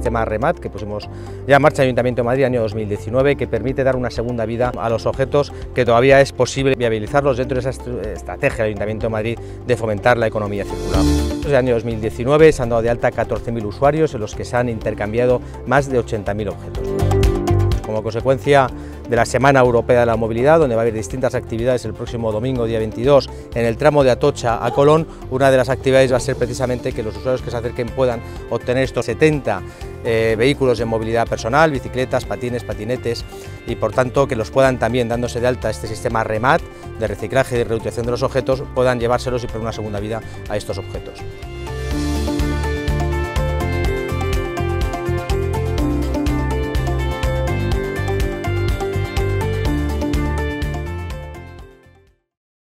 sistema REMAT que pusimos ya en marcha en el Ayuntamiento de Madrid año 2019, que permite dar una segunda vida a los objetos, que todavía es posible viabilizarlos dentro de esa estrategia del Ayuntamiento de Madrid de fomentar la economía circular. Desde el año 2019 se han dado de alta 14.000 usuarios, en los que se han intercambiado más de 80.000 objetos. Como consecuencia de la Semana Europea de la Movilidad, donde va a haber distintas actividades el próximo domingo, día 22, en el tramo de Atocha a Colón, una de las actividades va a ser precisamente que los usuarios que se acerquen puedan obtener estos 70 vehículos de movilidad personal, bicicletas, patines, patinetes, y por tanto que los puedan también, dándose de alta este sistema REMAT de reciclaje y de reutilización de los objetos, puedan llevárselos y poner una segunda vida a estos objetos.